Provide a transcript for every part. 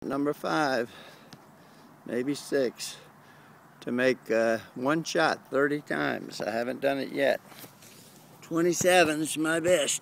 number 5, maybe 6, to make one shot 30 times. I haven't done it yet. 27's my best.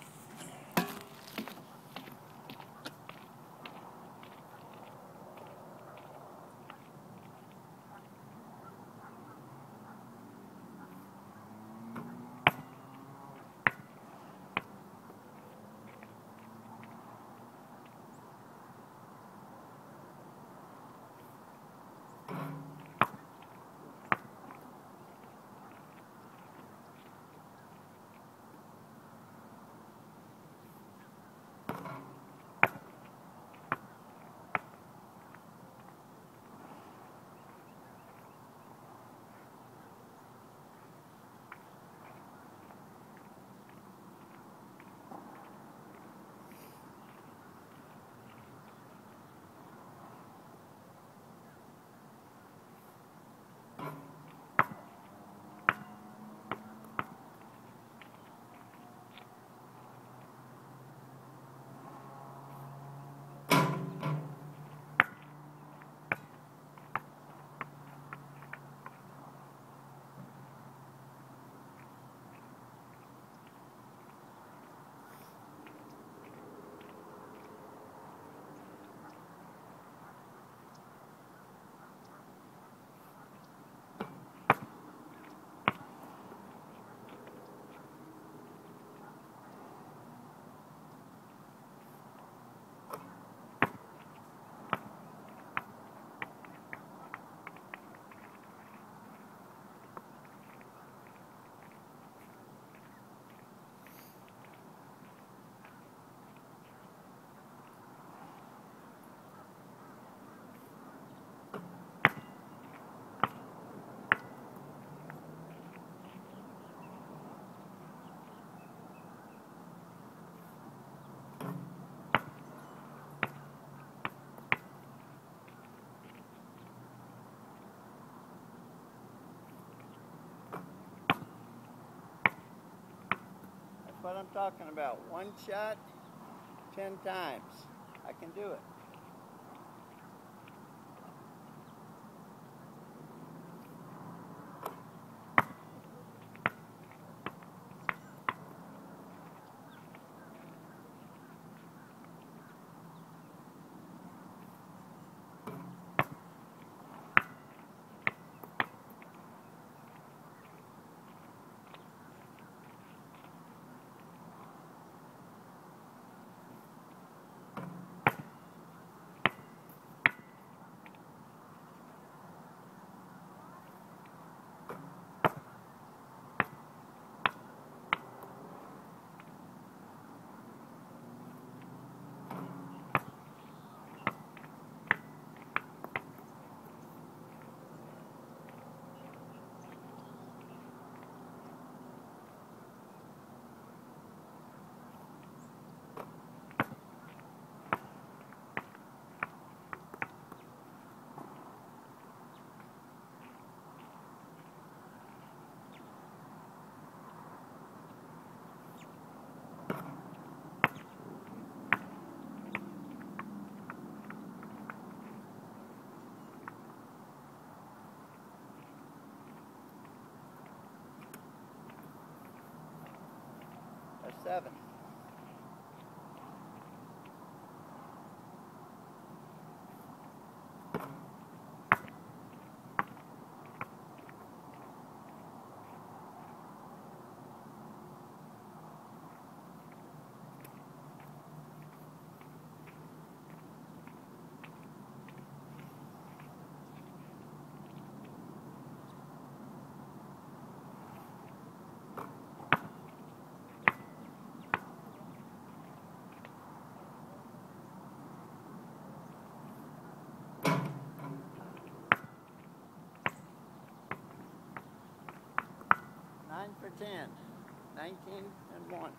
What I'm talking about. One shot, 10 times. I can do it. That's 7. For 10, 19 and 1.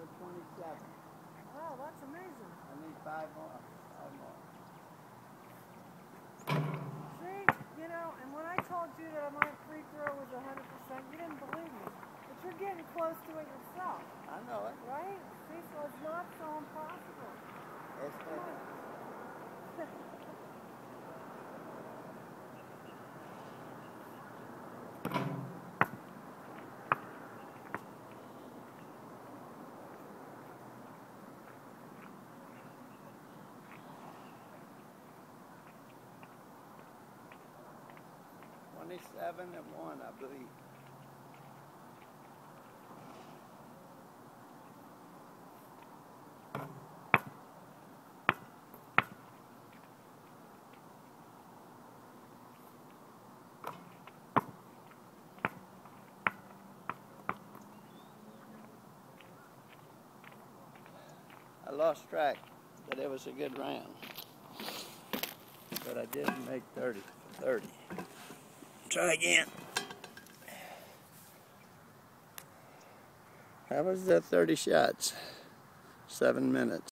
with 27. Wow, that's amazing. I need 5 more. 5 more. See, you know, and when I told you that my free throw was 100%, you didn't believe me. But you're getting close to it yourself. I know it. Right? See, so it's not so impossible. It's Come on. 27 and 1, I believe. I lost track, but it was a good round. But I didn't make 30 for 30. Try again. That was the 30 shots. 7 minutes.